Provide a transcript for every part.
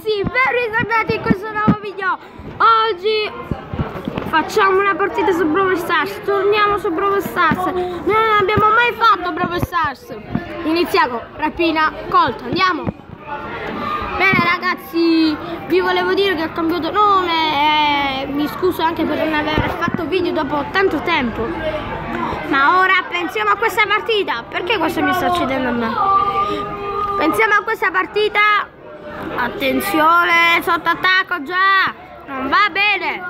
ragazzi, ben ritornati in questo nuovo video. Oggi facciamo una partita su Brawl Stars. Torniamo su Brawl Stars. Noi non abbiamo mai fatto Brawl Stars. Iniziamo, rapina colta, andiamo. Bene ragazzi, vi volevo dire che ho cambiato nome e mi scuso anche per non aver fatto video dopo tanto tempo. Ma ora pensiamo a questa partita. Perché questo mi sta succedendo a me? Pensiamo a questa partita. Attenzione, sotto attacco già. Non va bene.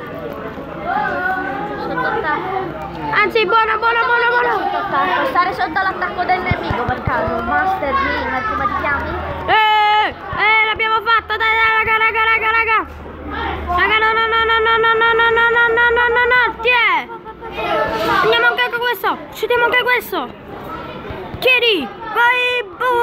Anzi, buono. Sotto attacco, stare sotto l'attacco del nemico per caso. Master Gamer, come ti chiami? L'abbiamo fatto, dai, raga. Raga, no, tiè. Andiamo anche con questo, uccidiamo anche questo. Tieni, vai,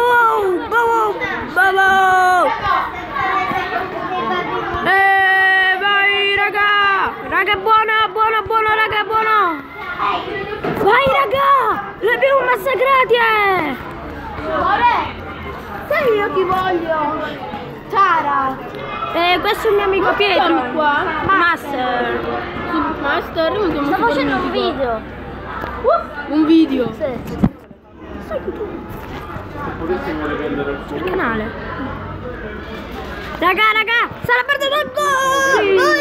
vai, raga, buono, raga, buono. Vai, raga, l'abbiamo massacrati, Sai io chi voglio? Tara. Questo è il mio amico Pietro. Qua. Master. Sto facendo un video. Un video. Sì. Sul canale. Raga, sarà perduto il gol!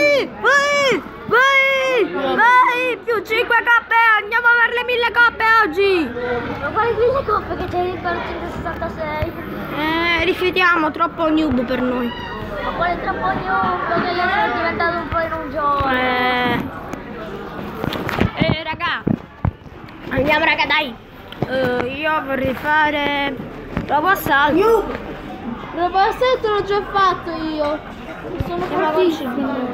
Vai! Più 5 coppe! Andiamo per le 1000 coppe oggi! Ma quali 1000 coppe che c'hai per 166? Rifiutiamo, troppo noob per noi. Ma quale troppo noob che io sono diventato un po' in un giorno. Raga! Andiamo raga, dai! Io vorrei fare... Provo assalto! Provo assalto l'ho già fatto io! Sono fortissimo!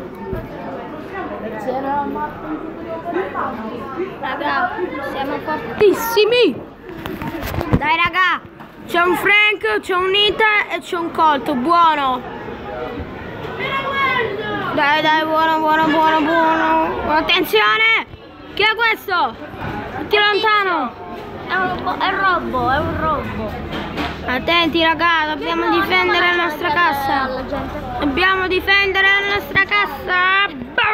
Raga, siamo fortissimi! Dai raga! C'è un Frank, c'è un Nita e c'è un Colt, buono! Dai, buono! Attenzione! Chi è questo? Ti lontano! È un robot! Attenti raga, dobbiamo difendere la nostra cassa! Dobbiamo difendere la nostra cassa!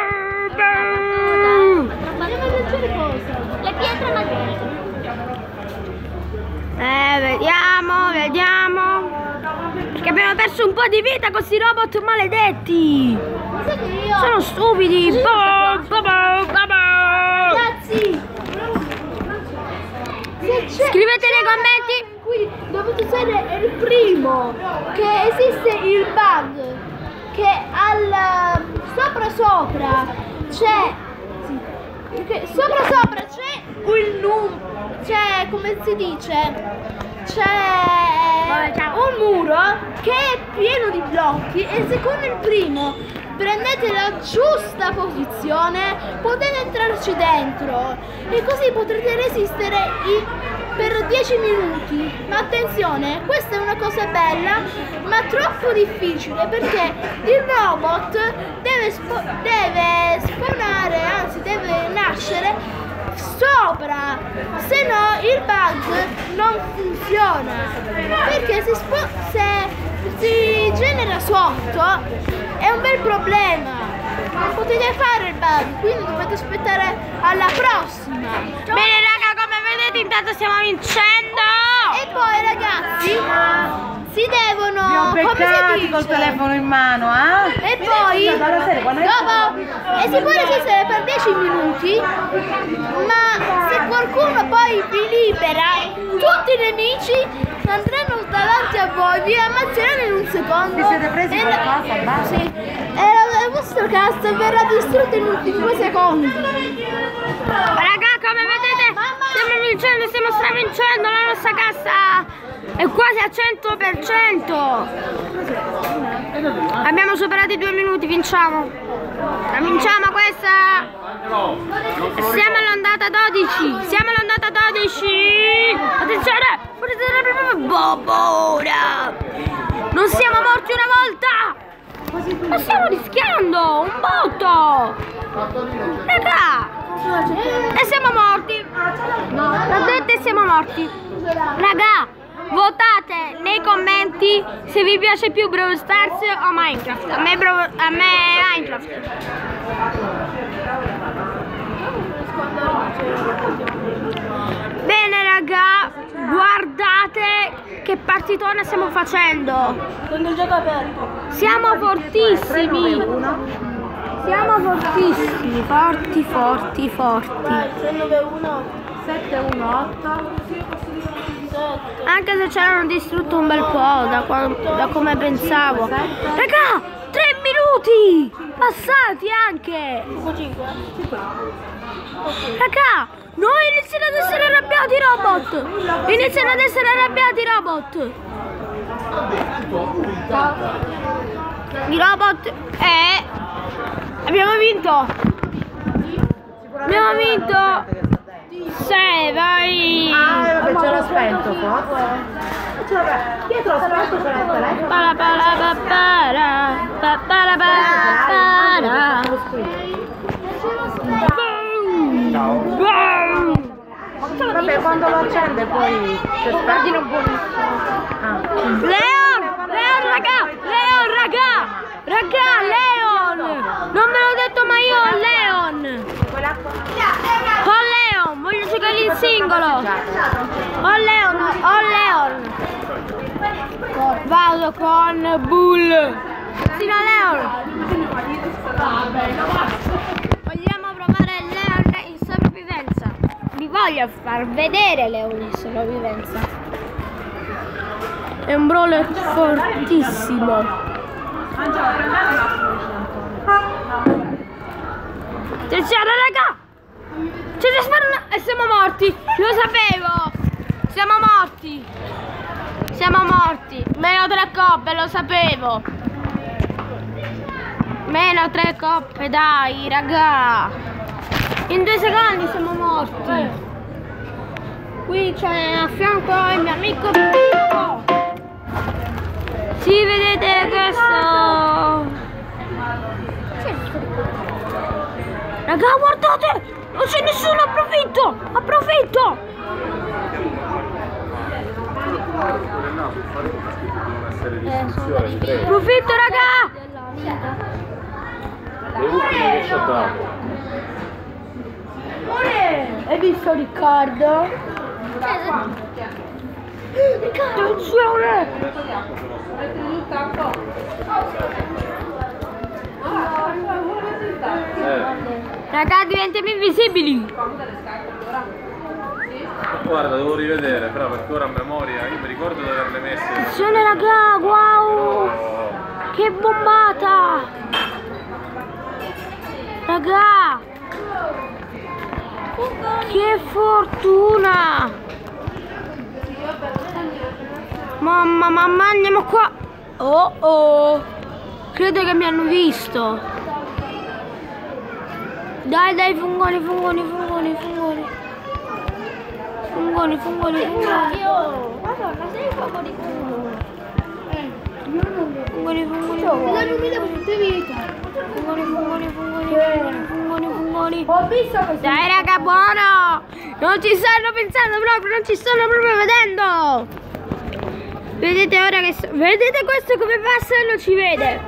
Le pietre maggiori! Vediamo! Perché abbiamo perso un po' di vita con questi robot maledetti! Sono stupidi! Ragazzi! Scrivete nei commenti! Qui dovete usare il primo, che esiste il bug, che al sopra c'è il numero, c'è, come si dice, c'è un muro che è pieno di blocchi e secondo il primo prendete la giusta posizione potete entrarci dentro e così potrete resistere per 10 minuti. Ma attenzione, questa è una cosa bella ma troppo difficile perché il robot deve spawnare, anzi deve nascere sopra, se no il bug non funziona perché se si genera sotto è un bel problema. Non potete fare il bug, quindi dovete aspettare alla prossima. Bene raga, come vedete intanto stiamo vincendo! E poi ragazzi si devono, come si dice, col telefono in mano, e poi dopo e si può resistere per 10 minuti, ma se qualcuno poi vi libera, tutti i nemici andranno davanti a voi, vi ammazzeranno in un secondo. Vi siete presi qualcosa? Basta. Sì, e la vostra cassa verrà distrutta in 2 secondi. Raga, come vedete stiamo vincendo, stiamo stravincendo, la nostra cassa è quasi al 100%. Abbiamo superato i 2 minuti, vinciamo. La vinciamo questa. Siamo all'ondata 12. Attenzione. Ora. Non siamo morti una volta. Ma stiamo rischiando un botto. Raga. E siamo morti. L'ho detto e siamo morti. Raga, votate nei commenti se vi piace più Brawl Stars o Minecraft. A me Minecraft. Bene raga, guardate che partitona stiamo facendo. Con il gioco aperto. Siamo fortissimi. Siamo fortissimi, forti. Dai, 3-9-1. 7-1-8. Anche se ci hanno distrutto un bel po' da come pensavo. Raga, 3 minuti passati anche. 5. Raga, no, iniziano ad essere arrabbiati i robot. Iniziano ad essere arrabbiati i robot. I robot abbiamo vinto. Abbiamo vinto. Sì, vai. Ah, vabbè, ce l'ho spento forse. Dietro l'ho spento, c'è il telefono. Vabbè, quando lo accende poi c'è spento buonissimo. Leon, raga, Leon. Non me l'ho detto mai io, Leon. Con Leon, voglio giocare in singolo. Ho Leon. Vado con Bull. Sì, no, Leon. Vogliamo provare Leon in sopravvivenza. Vi voglio far vedere Leon in sopravvivenza. È un brawler fortissimo. Attenzione raga! Ci sparano e siamo morti! Lo sapevo! Siamo morti! Meno 3 coppe, lo sapevo! Meno 3 coppe, dai raga! In 2 secondi siamo morti! Qui c'è a fianco il mio amico Pippo! Sì, vedete questo? Raga, guardate! Non c'è nessuno, approfitto! Approfitto, raga! Hai visto Riccardo? Attenzione! Raga, diventiamo invisibili! Guarda, devo rivedere, però perché ora a memoria io mi ricordo di averle messe. Attenzione raga, wow! Che bombata! Raga! Che fortuna! Mamma, andiamo qua! Oh! Credo che mi hanno visto! Dai, fungoni! Fungoni! Madonna, sei un po' di culo. Fungoni! Non mi devo tutte vita. Fungoni! Ho visto questo. Dai raga, buono! Non ci stanno pensando proprio, non ci stanno proprio vedendo! Vedete ora che... Vedete questo come passa e non ci vede!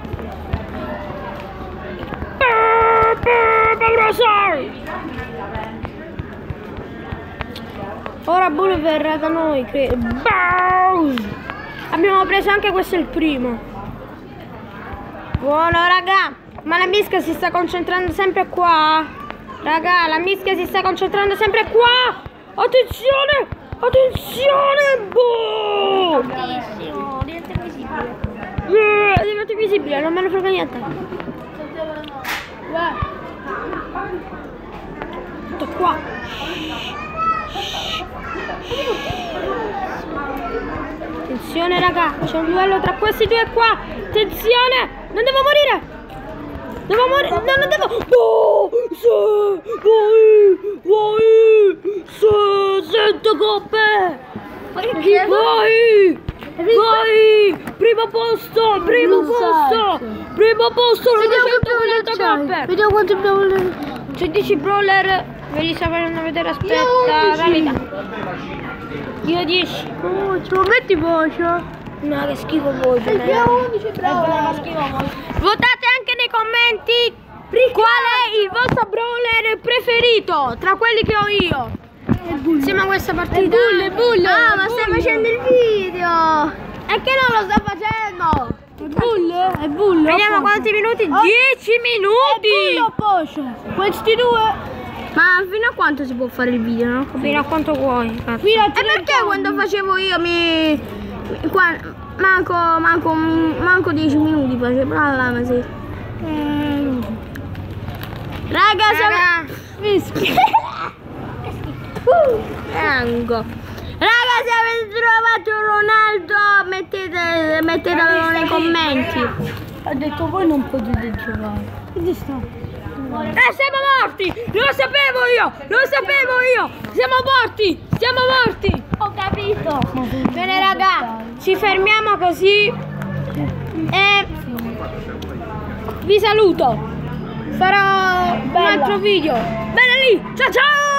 Ora Bull verrà da noi, credo. Abbiamo preso anche questo, è il primo. Buono raga, ma la mischia si sta concentrando sempre qua. Raga, la mischia si sta concentrando sempre qua. Attenzione! Boh! Bellissimo, diventa invisibile. Diventa invisibile, non me ne frega niente. Tutto qua. Attenzione raga, c'è un duello tra questi due qua. Attenzione, non devo morire. No, non devo. Oh, sì, vai, sì, 100 coppe. Vai, primo posto, 900 coppe. Vediamo quanti brawler. C'è 10 brawler, ve li sto facendo vedere, aspetta, Io 10. Metti voce. No, che schifo voce. Io 11, bravo. Votate anche nei commenti qual è il vostro brawler preferito tra quelli che ho io. Insieme a questa partita. È Bullo. Ah, ma stai facendo il video. E che non lo sto facendo? È Bullo. Vediamo quanti minuti? 10 minuti. Bullo Pocio. Questi due. Ma fino a quanto si può fare il video? No? Fino a quanto vuoi. Fino a E perché quando facevo io manco 10 minuti facevo? Ah, ma sì. Raga, Raga, se avete trovato Ronaldo mettetelo nei commenti. Ha detto voi non potete giocare. Dove sta? Siamo morti! Lo sapevo io! Siamo morti! Ho capito. Bene raga, ci fermiamo così e vi saluto. Farò un altro video. Bene lì, ciao ciao!